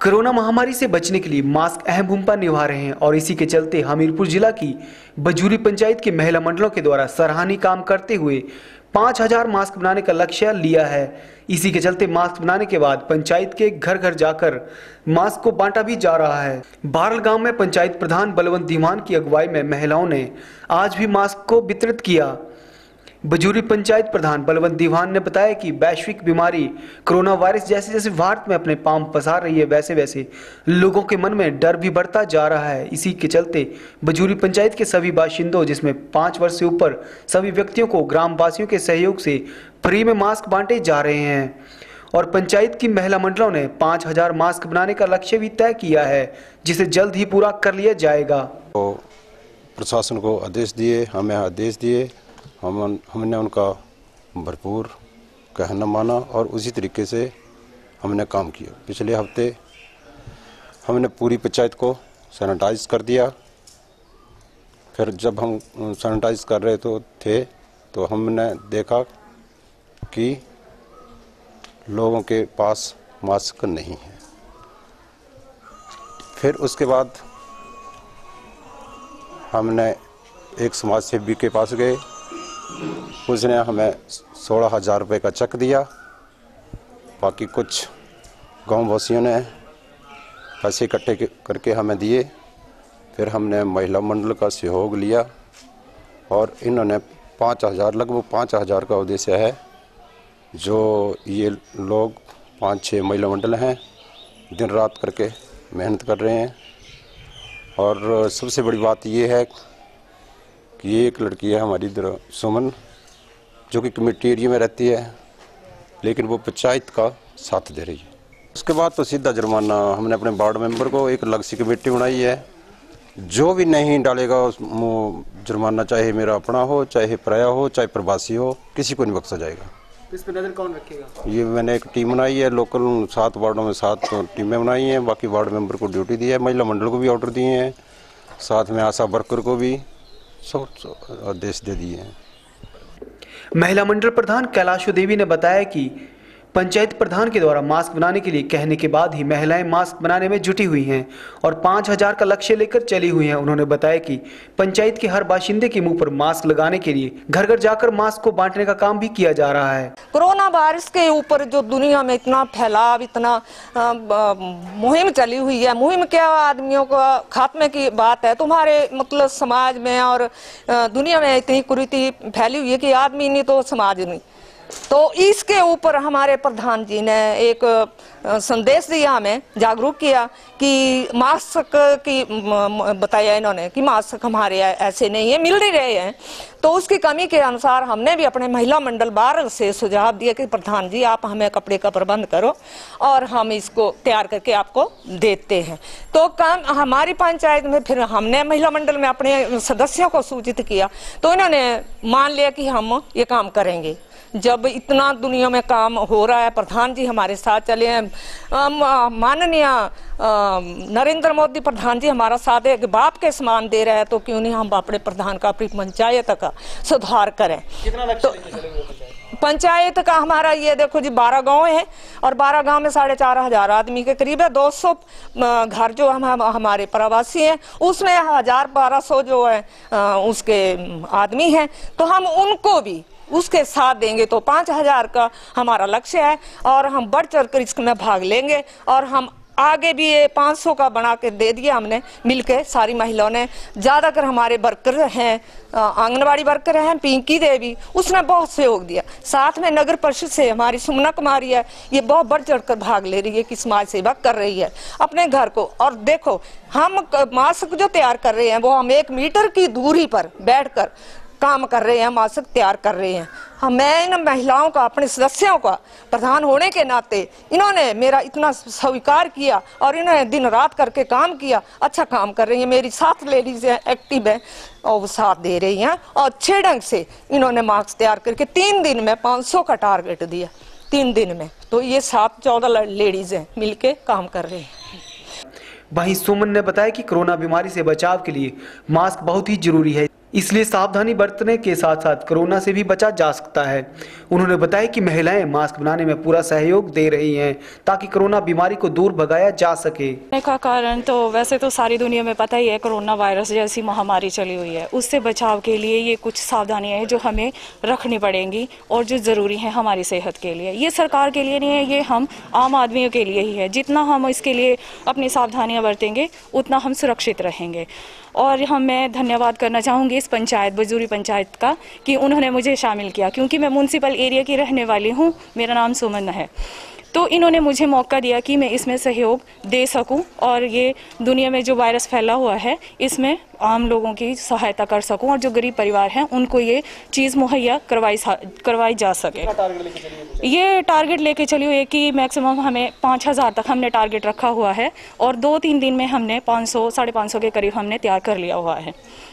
Corona महामारी से बचने के लिए मास्क अहम भूमिका निभा रहे हैं और इसी के चलते हमीरपुर जिला की बजूरी पंचायत के महिला मंडलों के द्वारा सराहनीय काम करते हुए 5000 मास्क बनाने का लक्ष्य लिया है। इसी के चलते मास्क बनाने के बाद पंचायत के घर घर जाकर मास्क को बांटा भी जा रहा है। बारल गांव में पंचायत प्रधान बलवंत दीवान की अगुवाई में महिलाओं ने आज भी मास्क को वितरित किया। बजूरी पंचायत प्रधान बलवंत दीवान ने बताया कि वैश्विक बीमारी कोरोना वायरस जैसे जैसे भारत में अपने पांव पसार रही है, वैसे वैसे लोगों के मन में डर भी बढ़ता जा रहा है। इसी के चलते बजूरी पंचायत के सभी बाशिंदों, जिसमें 5 वर्ष से ऊपर सभी व्यक्तियों को ग्रामवासियों के सहयोग से फ्री में मास्क बांटे जा रहे हैं और पंचायत की महिला मंडलों ने 5000 मास्क बनाने का लक्ष्य भी तय किया है, जिसे जल्द ही पूरा कर लिया जाएगा। तो प्रशासन को आदेश दिए, हमें आदेश दिए, हमने उनका भरपूर कहना माना और उसी तरीके से हमने काम किया। पिछले हफ्ते हमने पूरी पंचायत को सैनिटाइज कर दिया। फिर जब हम सैनिटाइज कर रहे थे तो हमने देखा कि लोगों के पास मास्क नहीं है। फिर उसके बाद हमने एक समाज सेवी के पास गए, उसने हमें 16,000 रुपये का चेक दिया। बाकी कुछ गांव वासियों ने पैसे इकट्ठे करके हमें दिए। फिर हमने महिला मंडल का सहयोग लिया और इन्होंने 5000, लगभग 5000 का उद्देश्य है। जो ये लोग 5-6 महिला मंडल हैं, दिन रात करके मेहनत कर रहे हैं। और सबसे बड़ी बात ये है कि ये एक लड़की है हमारी इधर सुमन, जो कि कमेटी एरिया में रहती है, लेकिन वो पंचायत का साथ दे रही है। उसके बाद तो सीधा जुर्माना हमने अपने वार्ड मेंबर को एक अलग सी कमेटी बनाई है। जो भी नहीं डालेगा उस जुर्माना, चाहे मेरा अपना हो, चाहे पराया हो, चाहे प्रवासी हो, किसी को नहीं बख्शा जाएगा। इस पर नजर कौन रखेगा? ये मैंने एक टीम बनाई है, लोकल 7 वार्डों में 7 टीमें बनाई हैं। बाकी वार्ड मेंबर को ड्यूटी दी है, महिला मंडल को भी ऑर्डर दिए हैं, साथ में आशा वर्कर को भी सब आदेश दे दिए हैं। महिला मंडल प्रधान कैलाशो देवी ने बताया कि पंचायत प्रधान के द्वारा मास्क बनाने के लिए कहने के बाद ही महिलाएं मास्क बनाने में जुटी हुई हैं और 5000 का लक्ष्य लेकर चली हुई हैं। उन्होंने बताया कि पंचायत के हर बाशिंदे के मुंह पर मास्क लगाने के लिए घर घर जाकर मास्क को बांटने का काम भी किया जा रहा है। कोरोना वायरस के ऊपर जो दुनिया में इतना फैलाव, इतना मुहिम चली हुई है, मुहिम क्या आदमियों को खात्मे की बात है। तुम्हारे मतलब समाज में और दुनिया में इतनी कुरीति फैली हुई है कि आदमी नहीं तो समाज नहीं। तो इसके ऊपर हमारे प्रधान जी ने एक संदेश दिया, हमें जागरूक किया कि मास्क की बताया इन्होंने कि मास्क हमारे ऐसे नहीं है, मिल नहीं रहे हैं। तो उसकी कमी के अनुसार हमने भी अपने महिला मंडल बारल से सुझाव दिया कि प्रधान जी आप हमें कपड़े का प्रबंध करो और हम इसको तैयार करके आपको देते हैं। तो काम हमारी पंचायत में फिर हमने महिला मंडल में अपने सदस्यों को सूचित किया, तो इन्होंने मान लिया कि हम ये काम करेंगे। जब इतना दुनिया में काम हो रहा है, प्रधान जी हमारे साथ चले हैं, माननीय नरेंद्र मोदी प्रधान जी हमारा साथ एक बाप के समान दे रहे हैं, तो क्यों नहीं हम अपने प्रधान का, अपनी पंचायत का सुधार करें। तो पंचायत का हमारा ये देखो जी 12 गांव है और 12 गांव में 4500 आदमी के करीब है। 200 घर जो हमारे प्रवासी हैं, उसमें 1000-1200 जो है उसके आदमी हैं, तो हम उनको भी उसके साथ देंगे। तो 5000 का हमारा लक्ष्य है और हम बढ़ चढ़ कर इसमें भाग लेंगे और हम आगे भी ये 500 का बना के दे दिया हमने मिलके सारी महिलाओं ने। ज्यादातर हमारे वर्कर हैं, आंगनबाड़ी वर्कर हैं, पिंकी देवी, उसने बहुत सहयोग दिया। साथ में नगर परिषद से हमारी सुमना कुमारी है, ये बहुत बढ़ चढ़ कर भाग ले रही है कि समाज सेवा कर रही है अपने घर को। और देखो हम मास्क जो तैयार कर रहे हैं वो हम 1 मीटर की दूरी पर बैठकर काम कर रहे हैं, मास्क तैयार कर रहे हैं। मैं इन महिलाओं का, अपने सदस्यों का प्रधान होने के नाते इन्होंने मेरा इतना स्वीकार किया और इन्होंने दिन रात करके काम किया। अच्छा काम कर रही है, मेरी 7 लेडीज है, एक्टिव है और वो साथ दे रही हैं और अच्छे ढंग से इन्होंने मास्क तैयार करके 3 दिन में 500 का टारगेट दिया 3 दिन में। तो ये 7-14 लेडीज हैं मिलके काम कर रहे हैं। वहीं सुमन ने बताया कि कोरोना बीमारी से बचाव के लिए मास्क बहुत ही जरूरी है। इसलिए सावधानी बरतने के साथ साथ कोरोना से भी बचा जा सकता है। उन्होंने बताया कि महिलाएं मास्क बनाने में पूरा सहयोग दे रही हैं ताकि कोरोना बीमारी को दूर भगाया जा सके। का कारण तो वैसे तो सारी दुनिया में पता ही है, कोरोना वायरस जैसी महामारी चली हुई है। उससे बचाव के लिए ये कुछ सावधानियां हैं जो हमें रखनी पड़ेंगी और जो ज़रूरी है हमारी सेहत के लिए। ये सरकार के लिए नहीं है, ये हम आम आदमियों के लिए ही है। जितना हम इसके लिए अपनी सावधानियां बरतेंगे उतना हम सुरक्षित रहेंगे। और मैं धन्यवाद करना चाहूँगी इस पंचायत, बजूरी पंचायत का, कि उन्होंने मुझे शामिल किया, क्योंकि मैं म्यूनसिपल एरिया की रहने वाली हूँ। मेरा नाम सुमन है, तो इन्होंने मुझे मौका दिया कि मैं इसमें सहयोग दे सकूं और ये दुनिया में जो वायरस फैला हुआ है इसमें आम लोगों की सहायता कर सकूं और जो गरीब परिवार हैं उनको ये चीज़ मुहैया करवाई जा सके। ये टारगेट लेके चली हुई है कि मैक्सिमम हमें 5000 तक हमने टारगेट रखा हुआ है और 2-3 दिन में हमने 500-550 के करीब हमने तैयार कर लिया हुआ है।